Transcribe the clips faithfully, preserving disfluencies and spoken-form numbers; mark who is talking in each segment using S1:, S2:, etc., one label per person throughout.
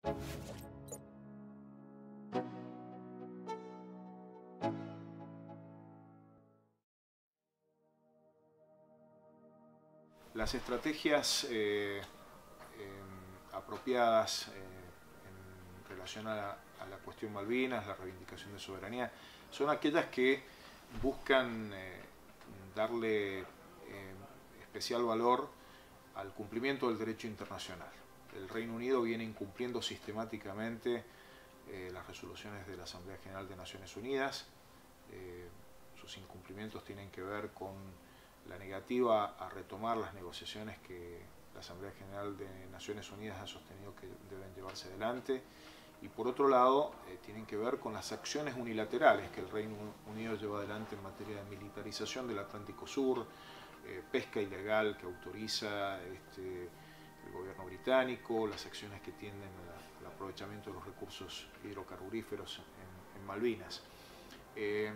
S1: Las estrategias eh, eh, apropiadas eh, en relación a la, a la cuestión Malvinas, la reivindicación de soberanía, son aquellas que buscan eh, darle eh, especial valor al cumplimiento del derecho internacional. El Reino Unido viene incumpliendo sistemáticamente eh, las resoluciones de la Asamblea General de Naciones Unidas. Eh, sus incumplimientos tienen que ver con la negativa a retomar las negociaciones que la Asamblea General de Naciones Unidas ha sostenido que deben llevarse adelante, y por otro lado eh, tienen que ver con las acciones unilaterales que el Reino Unido lleva adelante en materia de militarización del Atlántico Sur, eh, pesca ilegal que autoriza este, el gobierno británico, las acciones que tienden al aprovechamiento de los recursos hidrocarburíferos en, en Malvinas. Eh,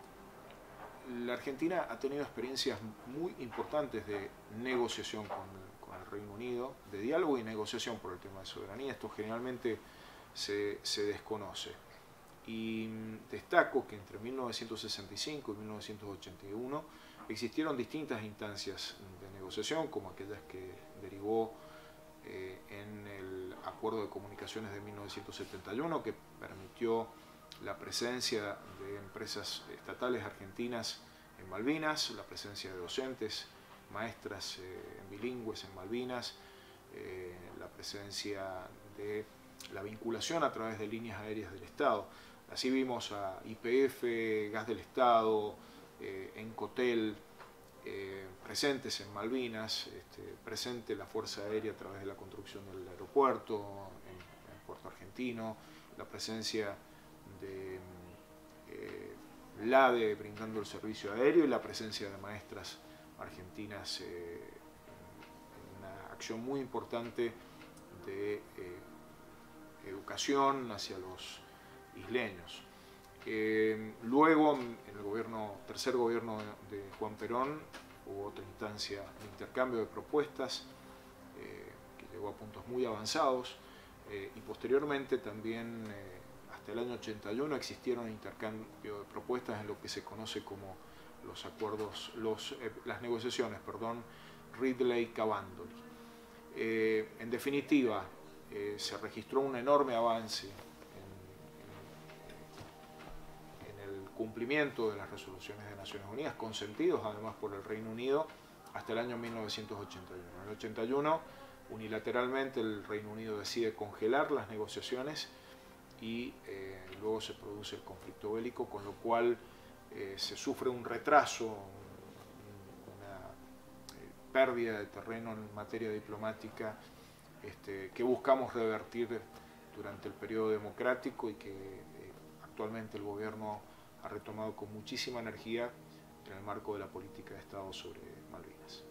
S1: La Argentina ha tenido experiencias muy importantes de negociación con, con el Reino Unido, de diálogo y negociación por el tema de soberanía. Esto generalmente se, se desconoce. Y destaco que entre mil novecientos sesenta y cinco y mil novecientos ochenta y uno existieron distintas instancias de negociación, como aquellas que derivó eh, en el Acuerdo de Comunicaciones de mil novecientos setenta y uno, que permitió la presencia de empresas estatales argentinas en Malvinas, la presencia de docentes, maestras eh, bilingües en Malvinas, eh, la presencia de la vinculación a través de líneas aéreas del Estado. Así vimos a Y P F, Gas del Estado, eh, Encotel, eh, presentes en Malvinas, este, presente la Fuerza Aérea a través de la construcción del aeropuerto en, en Puerto Argentino, la presencia de eh, L A D E brindando el servicio aéreo y la presencia de maestras argentinas eh, en una acción muy importante de eh, educación hacia los isleños. Eh, luego, en el gobierno, tercer gobierno de Juan Perón, hubo otra instancia de intercambio de propuestas eh, que llegó a puntos muy avanzados, eh, y posteriormente también eh, hasta el año ochenta y uno existieron intercambio de propuestas en lo que se conoce como los acuerdos, los, eh, las negociaciones, perdón, Ridley-Cabandoli. Eh, en definitiva, eh, se registró un enorme avance en, en, en el cumplimiento de las resoluciones de Naciones Unidas, consentidos además por el Reino Unido, hasta el año mil novecientos ochenta y uno. En el ochenta y uno, unilateralmente, el Reino Unido decide congelar las negociaciones y eh, luego se produce el conflicto bélico, con lo cual eh, se sufre un retraso, una eh, pérdida de terreno en materia diplomática este, que buscamos revertir durante el periodo democrático y que eh, actualmente el gobierno ha retomado con muchísima energía en el marco de la política de Estado sobre Malvinas.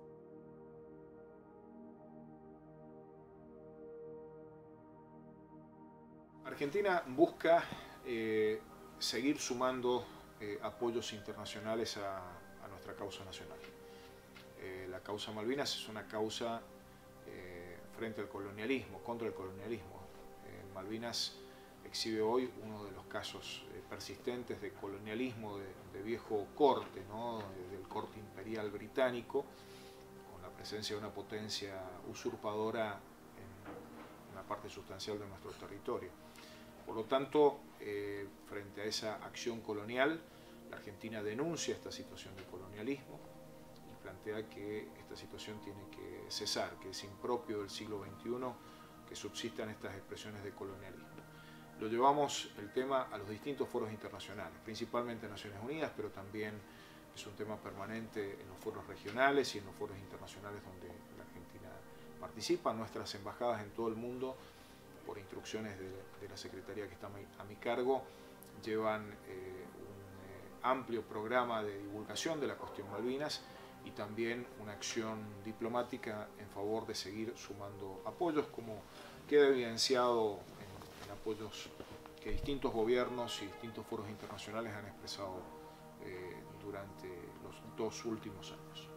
S1: Argentina busca eh, seguir sumando eh, apoyos internacionales a, a nuestra causa nacional. Eh, la causa Malvinas es una causa eh, frente al colonialismo, contra el colonialismo. Eh, Malvinas exhibe hoy uno de los casos eh, persistentes de colonialismo de, de viejo corte, ¿no? Del corte imperial británico, con la presencia de una potencia usurpadora en una parte sustancial de nuestro territorio. Por lo tanto, eh, frente a esa acción colonial, la Argentina denuncia esta situación de colonialismo y plantea que esta situación tiene que cesar, que es impropio del siglo veintiuno que subsistan estas expresiones de colonialismo. Lo llevamos el tema a los distintos foros internacionales, principalmente a Naciones Unidas, pero también es un tema permanente en los foros regionales y en los foros internacionales donde la Argentina participa. Nuestras embajadas en todo el mundo, por instrucciones de, de la Secretaría que está a mi cargo, llevan eh, un eh, amplio programa de divulgación de la cuestión Malvinas y también una acción diplomática en favor de seguir sumando apoyos, como queda evidenciado en, en apoyos que distintos gobiernos y distintos foros internacionales han expresado eh, durante los dos últimos años.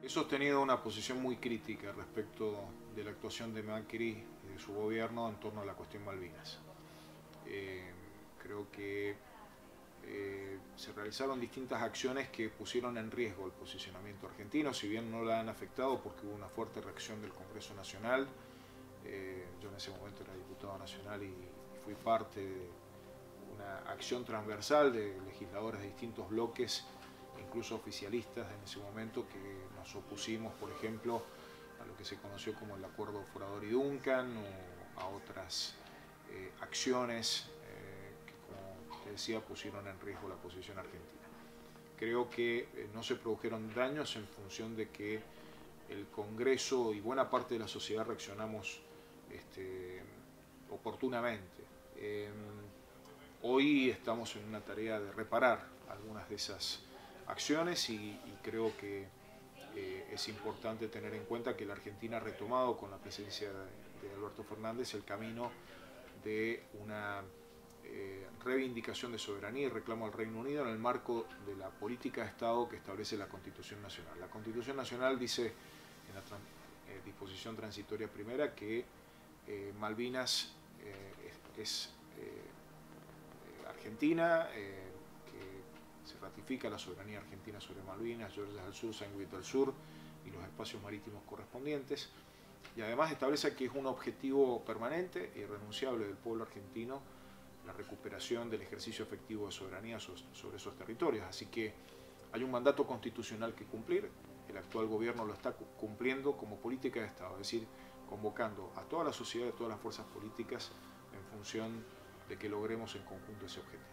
S1: He sostenido una posición muy crítica respecto de la actuación de Macri y de su gobierno en torno a la cuestión Malvinas. Eh, creo que eh, se realizaron distintas acciones que pusieron en riesgo el posicionamiento argentino, si bien no la han afectado porque hubo una fuerte reacción del Congreso Nacional. Eh, yo en ese momento era diputado nacional y, y fui parte de una acción transversal de legisladores de distintos bloques, incluso oficialistas en ese momento, que nos opusimos, por ejemplo, a lo que se conoció como el Acuerdo Forador y Duncan, o a otras eh, acciones eh, que, como te decía, pusieron en riesgo la posición argentina. Creo que eh, no se produjeron daños en función de que el Congreso y buena parte de la sociedad reaccionamos este, oportunamente. Eh, hoy estamos en una tarea de reparar algunas de esas acciones y, y creo que eh, es importante tener en cuenta que la Argentina ha retomado con la presencia de, de Alberto Fernández el camino de una eh, reivindicación de soberanía y reclamo al Reino Unido en el marco de la política de Estado que establece la Constitución Nacional. La Constitución Nacional dice en la tran eh, disposición transitoria primera que eh, Malvinas eh, es, es eh, Argentina, eh, se ratifica la soberanía argentina sobre Malvinas, Georgias del Sur, Saint Louis del Sur y los espacios marítimos correspondientes, y además establece que es un objetivo permanente e irrenunciable del pueblo argentino la recuperación del ejercicio efectivo de soberanía sobre esos territorios. Así que hay un mandato constitucional que cumplir, el actual gobierno lo está cumpliendo como política de Estado, es decir, convocando a toda la sociedad y a todas las fuerzas políticas en función de que logremos en conjunto ese objetivo.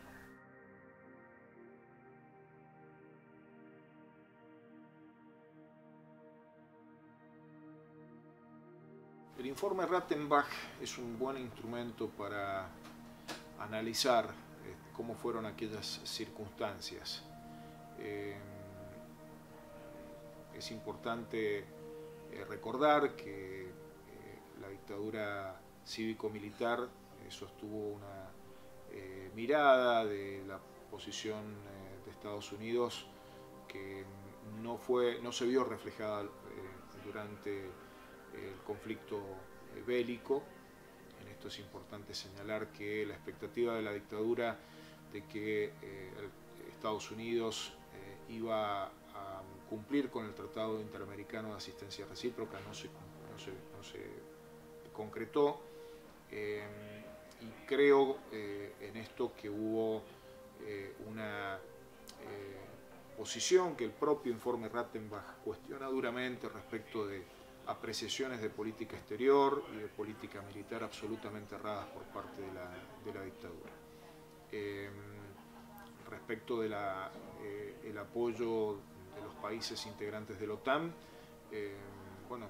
S1: El informe Rattenbach es un buen instrumento para analizar eh, cómo fueron aquellas circunstancias. Eh, es importante eh, recordar que eh, la dictadura cívico-militar eh, sostuvo una eh, mirada de la posición eh, de Estados Unidos que no, fue, no se vio reflejada eh, durante el conflicto bélico. En esto es importante señalar que la expectativa de la dictadura de que eh, Estados Unidos eh, iba a cumplir con el Tratado Interamericano de Asistencia Recíproca no se, no se, no se concretó, eh, y creo eh, en esto que hubo eh, una eh, posición que el propio informe Rattenbach cuestiona duramente respecto de apreciaciones de política exterior y de política militar absolutamente erradas por parte de la, de la dictadura. Eh, respecto del de eh, apoyo de los países integrantes de la OTAN, eh, bueno,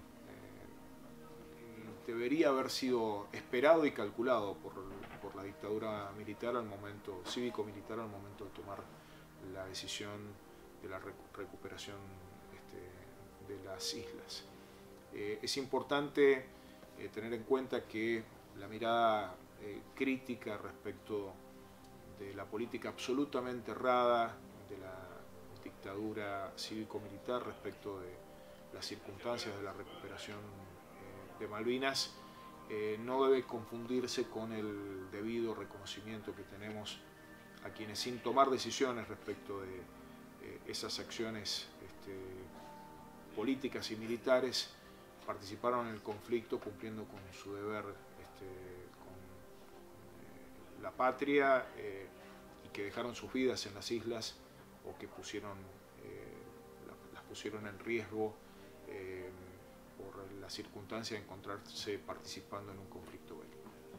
S1: eh, debería haber sido esperado y calculado por, por la dictadura militar al momento, cívico-militar al momento de tomar la decisión de la recuperación este, de las islas. Eh, es importante eh, tener en cuenta que la mirada eh, crítica respecto de la política absolutamente errada de la dictadura cívico-militar respecto de las circunstancias de la recuperación eh, de Malvinas eh, no debe confundirse con el debido reconocimiento que tenemos a quienes, sin tomar decisiones respecto de eh, esas acciones este, políticas y militares, participaron en el conflicto cumpliendo con su deber este, con eh, la patria eh, y que dejaron sus vidas en las islas o que pusieron, eh, la, las pusieron en riesgo eh, por la circunstancia de encontrarse participando en un conflicto bélico.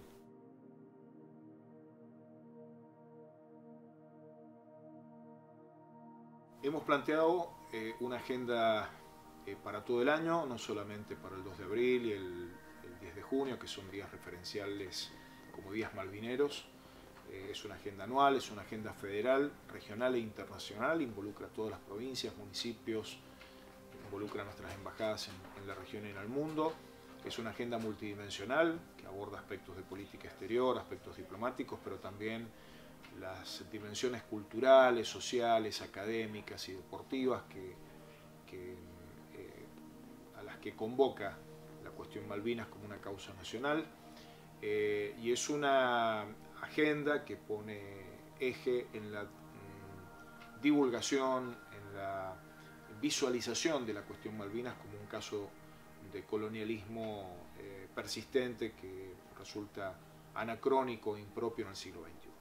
S1: Hemos planteado eh, una agenda Eh, para todo el año, no solamente para el dos de abril y el, el diez de junio, que son días referenciales como días malvineros. Eh, es una agenda anual, es una agenda federal, regional e internacional, involucra a todas las provincias, municipios, involucra a nuestras embajadas en, en la región y en el mundo. Es una agenda multidimensional que aborda aspectos de política exterior, aspectos diplomáticos, pero también las dimensiones culturales, sociales, académicas y deportivas que, que Eh, a las que convoca la cuestión Malvinas como una causa nacional, eh, y es una agenda que pone eje en la mm, divulgación, en la visualización de la cuestión Malvinas como un caso de colonialismo eh, persistente que resulta anacrónico e impropio en el siglo veintiuno.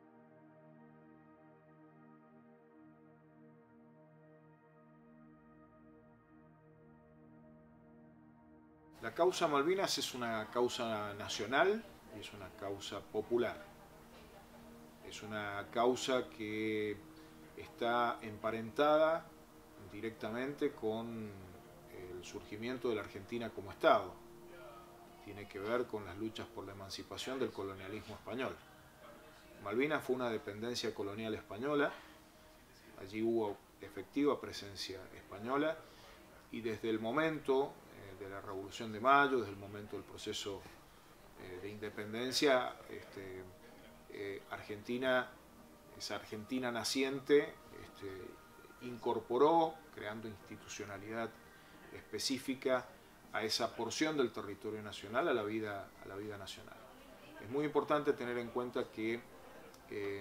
S1: La causa Malvinas es una causa nacional y es una causa popular. Es una causa que está emparentada directamente con el surgimiento de la Argentina como Estado. Tiene que ver con las luchas por la emancipación del colonialismo español. Malvinas fue una dependencia colonial española, allí hubo efectiva presencia española, y desde el momento eh, de la Revolución de Mayo, desde el momento del proceso eh, de independencia, este, eh, Argentina, esa Argentina naciente, este, incorporó, creando institucionalidad específica a esa porción del territorio nacional, a la vida, a la vida nacional. Es muy importante tener en cuenta que eh,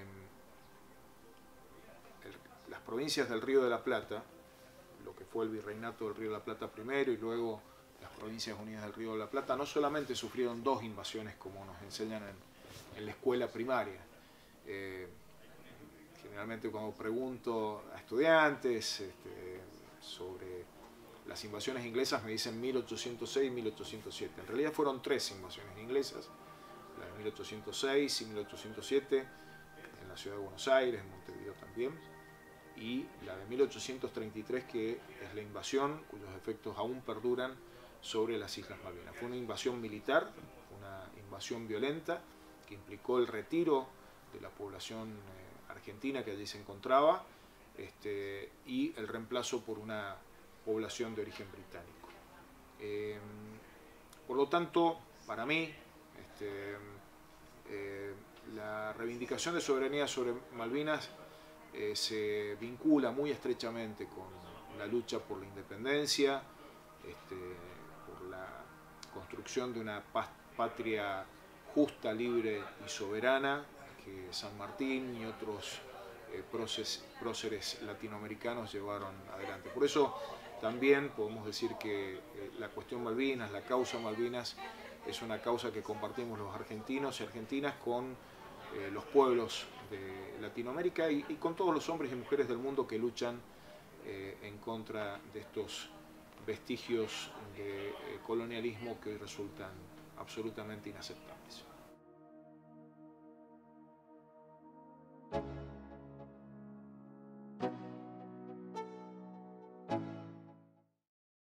S1: el, las provincias del Río de la Plata, lo que fue el virreinato del Río de la Plata primero y luego las Provincias Unidas del Río de la Plata, no solamente sufrieron dos invasiones como nos enseñan en, en la escuela primaria. Eh, generalmente cuando pregunto a estudiantes este, sobre las invasiones inglesas me dicen mil ochocientos seis y mil ochocientos siete. En realidad fueron tres invasiones inglesas, la de mil ochocientos seis y mil ochocientos siete en la ciudad de Buenos Aires, en Montevideo también, y la de mil ochocientos treinta y tres, que es la invasión cuyos efectos aún perduran sobre las Islas Malvinas. Fue una invasión militar, una invasión violenta que implicó el retiro de la población eh, argentina que allí se encontraba este, y el reemplazo por una población de origen británico. Eh, por lo tanto, para mí, este, eh, la reivindicación de soberanía sobre Malvinas eh, se vincula muy estrechamente con la lucha por la independencia, este, por la construcción de una patria justa, libre y soberana que San Martín y otros eh, próceres latinoamericanos llevaron adelante. Por eso también podemos decir que eh, la cuestión Malvinas, la causa Malvinas, es una causa que compartimos los argentinos y argentinas con eh, los pueblos de Latinoamérica y, y con todos los hombres y mujeres del mundo que luchan eh, en contra de estos vestigios de eh, colonialismo que hoy resultan absolutamente inaceptables.